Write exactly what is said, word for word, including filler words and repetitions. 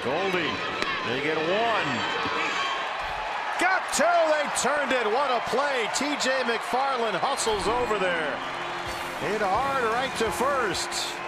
Goldie, they get one. Got two, they turned it. What a play. T J McFarland hustles over there. Hit hard right to first.